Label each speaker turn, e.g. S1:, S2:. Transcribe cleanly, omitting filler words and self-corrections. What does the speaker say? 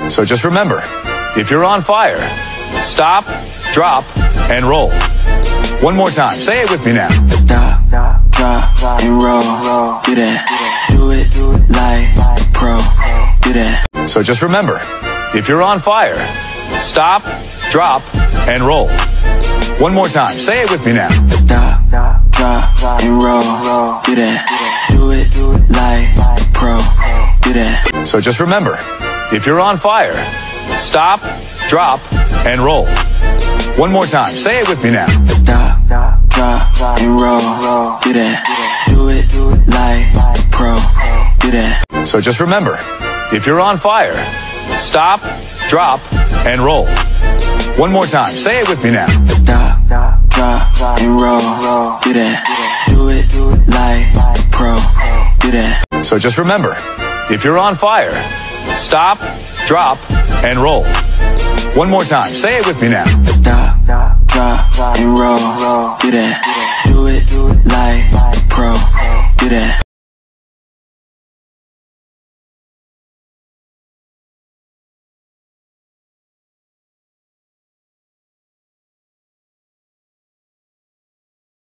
S1: So just remember, if you're on fire, stop, drop, and roll. One more time. Say it with me now.
S2: Stop, drop, and roll. Do that. Do it like pro. Do that.
S1: So just remember, if you're on fire, stop, drop, and roll. One more time. Say it with me now.
S2: Stop, drop, and roll. Do that. Do it like pro. Do that.
S1: So just remember, if you're on fire, stop, drop, and roll. One more time. Say it with me now.
S2: Stop, drop, and roll. Do that. Do it like pro. Do that.
S1: So just remember, if you're on fire, stop, drop, and roll. One more time. Say it with me now.
S2: Stop, drop, and roll. Do that. Do it like pro. Do that.
S1: So just remember, if you're on fire, stop, drop, and roll. One more time. Say it with me now.
S2: Stop,